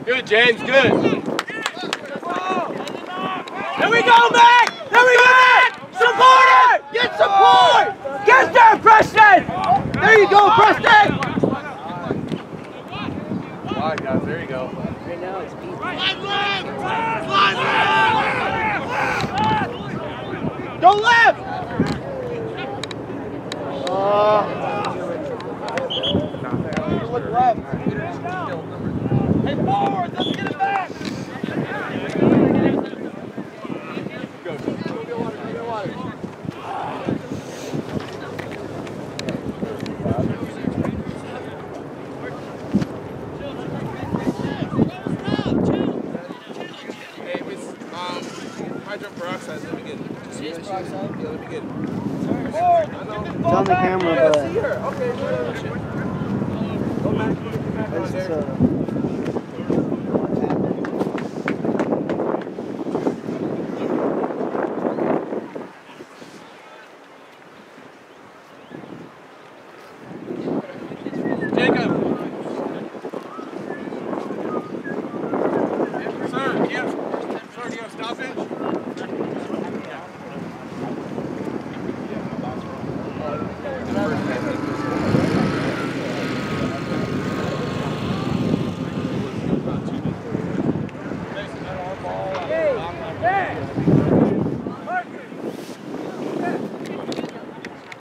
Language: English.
Good, James, good. There we go, Mac! There we go! Support it! Get support! Get there, Preston! There you go, Preston! All right, guys, there you go. Right now it's beat. Go left! Look left. Hey, forward! Let's get it back! Go. Go water. Hydrogen peroxide, let me get it. Yeah, let me get it. It's on the camera, but... Okay, It's,